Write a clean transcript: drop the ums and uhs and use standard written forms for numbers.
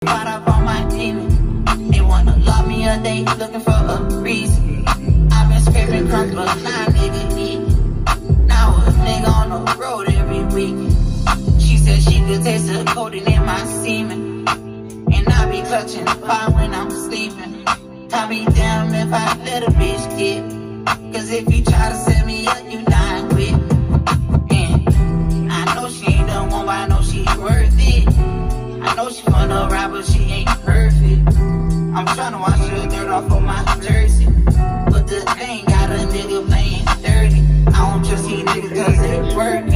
Fought up on my demons. They wanna love me or they looking for a reason. I've been scraping crumbs, but now nigga eat. Now a nigga on the road every week. She said she could taste the codeine in my semen. And I be clutching the pot when I'm sleeping. Tell me damn if I let a bitch get. Cause if you try to set me up, you dying quick. And I know she ain't the one, but I know she's worth it. I know she fun to ride, but she ain't perfect. I'm tryna wash the dirt off of my jersey, but the thing got a nigga playing dirty. I don't trust these niggas cause they working.